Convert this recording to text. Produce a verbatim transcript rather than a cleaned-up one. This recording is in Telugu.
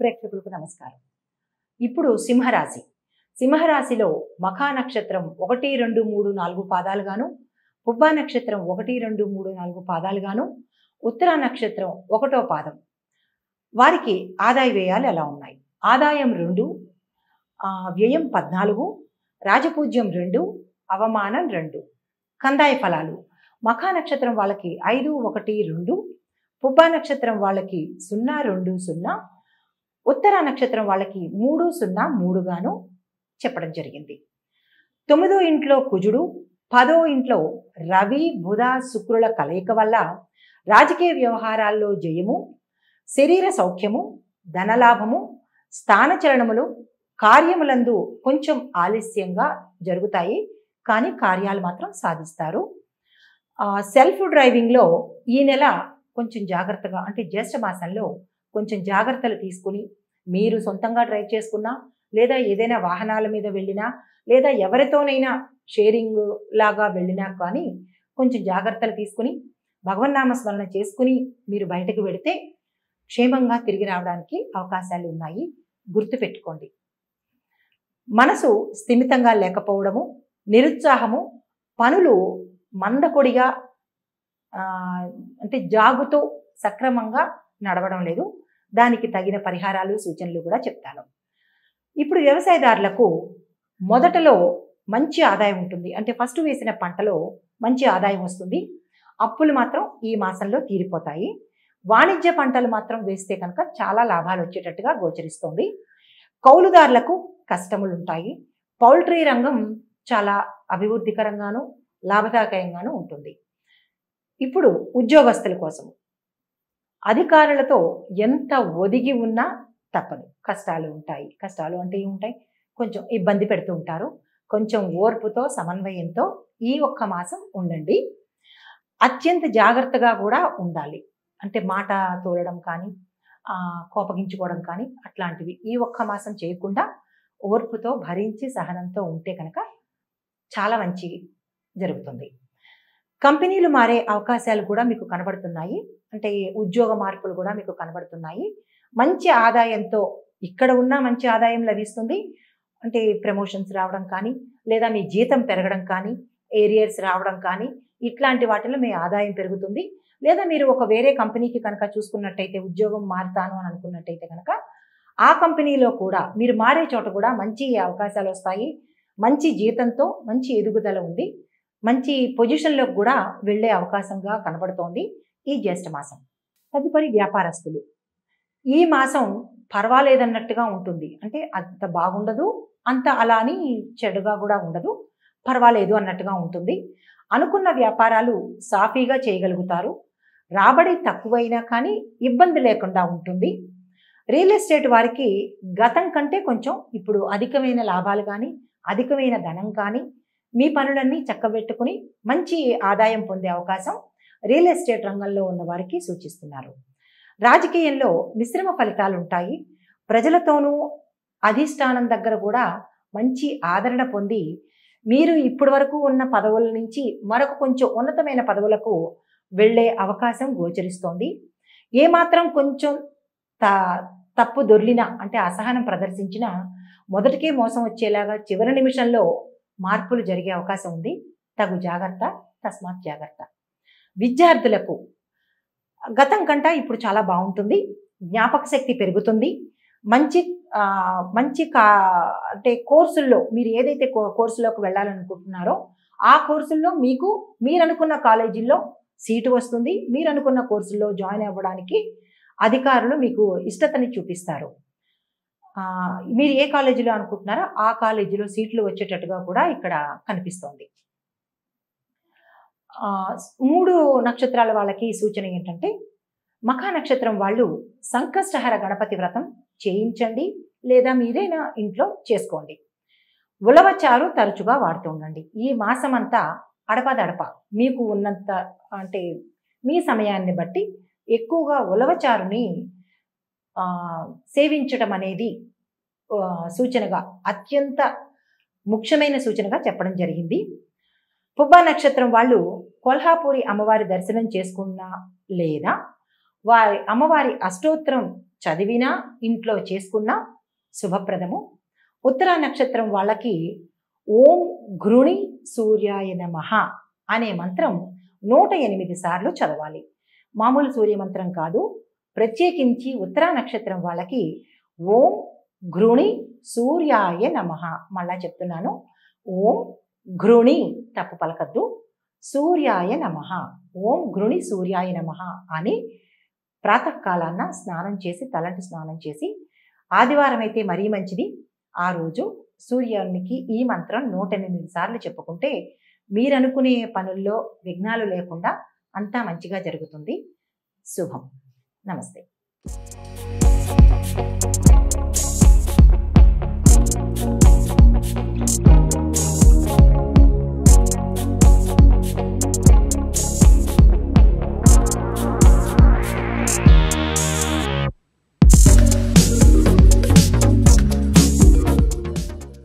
ప్రేక్షకులకు నమస్కారం. ఇప్పుడు సింహరాశి. సింహరాశిలో మఖా నక్షత్రం ఒకటి రెండు మూడు నాలుగు పాదాలుగాను, పుబ్బా నక్షత్రం ఒకటి రెండు మూడు నాలుగు పాదాలుగాను, ఉత్తర నక్షత్రం ఒకటో పాదం వారికి ఆదాయ వ్యయాలు ఎలా ఉన్నాయి? ఆదాయం రెండు, వ్యయం పద్నాలుగు, రాజపూజ్యం రెండు, అవమానం రెండు. కందాయ ఫలాలు. మఖా నక్షత్రం వాళ్ళకి ఐదు ఒకటి రెండు, పుబ్బా నక్షత్రం వాళ్ళకి సున్నా రెండు సున్నా, ఉత్తర నక్షత్రం వాళ్ళకి మూడు సున్నా మూడుగాను చెప్పడం జరిగింది. తొమ్మిదో ఇంట్లో కుజుడు, పదో ఇంట్లో రవి బుధ శుక్రుల కలయిక వల్ల రాజకీయ వ్యవహారాల్లో జయము, శరీర సౌఖ్యము, ధనలాభము, స్థానచలనములు, కార్యములందు కొంచెం ఆలస్యంగా జరుగుతాయి, కానీ కార్యాలు మాత్రం సాధిస్తారు. సెల్ఫ్ డ్రైవింగ్లో ఈ నెల కొంచెం జాగ్రత్తగా, అంటే జ్యేష్ఠ మాసంలో కొంచెం జాగ్రత్తలు తీసుకుని మీరు సొంతంగా డ్రైవ్ చేసుకున్నా, లేదా ఏదైనా వాహనాల మీద వెళ్ళినా, లేదా ఎవరితోనైనా షేరింగ్ లాగా వెళ్ళినా కానీ కొంచెం జాగ్రత్తలు తీసుకుని భగవన్నామ స్మరణ చేసుకుని మీరు బయటకు వెళితే క్షేమంగా తిరిగి రావడానికి అవకాశాలు ఉన్నాయి. గుర్తుపెట్టుకోండి. మనసు స్థిమితంగా లేకపోవడము, నిరుత్సాహము, పనులు మందకొడిగా అంటే జాగుతో సక్రమంగా నడవడం లేదు. దానికి తగిన పరిహారాలు సూచనలు కూడా చెప్తాను. ఇప్పుడు వ్యవసాయదారులకు మొదటలో మంచి ఆదాయం ఉంటుంది. అంటే ఫస్ట్ వేసిన పంటలో మంచి ఆదాయం వస్తుంది. అప్పులు మాత్రం ఈ మాసంలో తీరిపోతాయి. వాణిజ్య పంటలు మాత్రం వేస్తే కనుక చాలా లాభాలు వచ్చేటట్టుగా గోచరిస్తుంది. కౌలుదారులకు కష్టములు ఉంటాయి. పౌల్ట్రీ రంగం చాలా అభివృద్ధికరంగాను లాభదాయకంగాను ఉంటుంది. ఇప్పుడు ఉద్యోగస్తుల కోసం అధికారులతో ఎంత ఒదిగి ఉన్నా తప్పదు, కష్టాలు ఉంటాయి. కష్టాలు అంటే ఏముంటాయి? కొంచెం ఇబ్బంది పెడుతూ ఉంటారు. కొంచెం ఓర్పుతో సమన్వయంతో ఈ ఒక్క మాసం ఉండండి. అత్యంత జాగ్రత్తగా కూడా ఉండాలి. అంటే మాట తోలడం కానీ, కోపగించుకోవడం కానీ అట్లాంటివి ఈ ఒక్క మాసం చేయకుండా ఓర్పుతో భరించి సహనంతో ఉంటే కనుక చాలా మంచి జరుగుతుంది. కంపెనీలు మారే అవకాశాలు కూడా మీకు కనబడుతున్నాయి. అంటే ఉద్యోగ మార్పులు కూడా మీకు కనబడుతున్నాయి. మంచి ఆదాయంతో ఇక్కడ ఉన్న మంచి ఆదాయం లభిస్తుంది. అంటే ప్రమోషన్స్ రావడం కానీ, లేదా మీ జీతం పెరగడం కానీ, ఏరియర్స్ రావడం కానీ, ఇట్లాంటి వాటిలో మీ ఆదాయం పెరుగుతుంది. లేదా మీరు ఒక వేరే కంపెనీకి కనుక చూసుకున్నట్టయితే, ఉద్యోగం మారుతాను అని అనుకున్నట్టయితే కనుక ఆ కంపెనీలో కూడా మీరు మారే చోట కూడా మంచి అవకాశాలు వస్తాయి. మంచి జీతంతో మంచి ఎదుగుదల ఉంది. మంచి పొజిషన్లోకి కూడా వెళ్ళే అవకాశంగా కనబడుతోంది ఈ జ్యేష్ఠ మాసం. తదుపరి వ్యాపారస్తులు. ఈ మాసం పర్వాలేదన్నట్టుగా ఉంటుంది. అంటే అంత బాగుండదు, అంత అలా అని చెడుగా కూడా ఉండదు, పర్వాలేదు అన్నట్టుగా ఉంటుంది. అనుకున్న వ్యాపారాలు సాఫీగా చేయగలుగుతారు. రాబడి తక్కువైనా కానీ ఇబ్బంది లేకుండా ఉంటుంది. రియల్ ఎస్టేట్ వారికి గతం కంటే కొంచెం ఇప్పుడు అధికమైన లాభాలు కానీ, అధికమైన ధనం కానీ, మీ పనులన్నీ చక్కబెట్టుకుని మంచి ఆదాయం పొందే అవకాశం రియల్ ఎస్టేట్ రంగంలో ఉన్న వారికి సూచిస్తున్నారు. రాజకీయంలో మిశ్రమ ఫలితాలు ఉంటాయి. ప్రజలతోనూ అధిష్టానం దగ్గర కూడా మంచి ఆదరణ పొంది మీరు ఇప్పటి వరకు ఉన్న పదవుల నుంచి మరొక కొంచెం ఉన్నతమైన పదవులకు వెళ్ళే అవకాశం గోచరిస్తోంది. ఏమాత్రం కొంచెం త తప్పు దొర్లినా, అంటే అసహనం ప్రదర్శించినా మొదటికే మోసం వచ్చేలాగా చివరి నిమిషంలో మార్పులు జరిగే అవకాశం ఉంది. తగు జాగ్రత్త, తస్మాత్ జాగ్రత్త. విద్యార్థులకు గతం కంట ఇప్పుడు చాలా బాగుంటుంది. జ్ఞాపక శక్తి పెరుగుతుంది. మంచి మంచి కా అంటే కోర్సుల్లో మీరు ఏదైతే కోర్సులోకి వెళ్ళాలనుకుంటున్నారో ఆ కోర్సుల్లో మీకు మీరు అనుకున్న కాలేజీల్లో సీటు వస్తుంది. మీరు అనుకున్న కోర్సుల్లో జాయిన్ అవ్వడానికి అధికారులు మీకు ఇష్టతని చూపిస్తారు. మీరు ఏ కాలేజీలో అనుకుంటున్నారో ఆ కాలేజీలో సీట్లు వచ్చేటట్టుగా కూడా ఇక్కడ కనిపిస్తోంది. మూడు నక్షత్రాల వాళ్ళకి సూచన ఏంటంటే, మఖా నక్షత్రం వాళ్ళు సంకష్టహర గణపతి వ్రతం చేయించండి, లేదా మీరైనా ఇంట్లో చేసుకోండి. ఉలవచారు తరచుగా వాడుతూ ఉండండి. ఈ మాసం అంతా అడపదడప మీకు ఉన్నంత, అంటే మీ సమయాన్ని బట్టి ఎక్కువగా ఉలవచారుని సేవించడం అనేది సూచనగా, అత్యంత ముఖ్యమైన సూచనగా చెప్పడం జరిగింది. పుబ్బా నక్షత్రం వాళ్ళు కొల్హాపూరి అమ్మవారి దర్శనం చేసుకున్నా, లేదా వారి అమ్మవారి అష్టోత్తరం చదివినా ఇంట్లో చేసుకున్నా శుభప్రదము. ఉత్తర నక్షత్రం వాళ్ళకి ఓం ఘృణి సూర్యాయ నమః అనే మంత్రం నూట ఎనిమిది సార్లు చదవాలి. మామూలు సూర్య మంత్రం కాదు, ప్రత్యేకించి ఉత్తర నక్షత్రం వాళ్ళకి ఓం ఘృణి సూర్యాయ నమః. మళ్ళా చెప్తున్నాను, ఓం ఘృణి తప్పు పలకద్దు, సూర్యాయ నమః, ఓం ఘృణి సూర్యాయ నమః అని ప్రాతకాలాన స్నానం చేసి, తలంటి స్నానం చేసి, ఆదివారం అయితే మరీ మంచిది, ఆ రోజు సూర్యునికి ఈ మంత్రం నూట ఎనిమిది సార్లు చెప్పుకుంటే మీరు అనుకునే పనుల్లో విఘ్నాలు లేకుండా అంతా మంచిగా జరుగుతుంది. శుభం. నమస్తే. Thank you.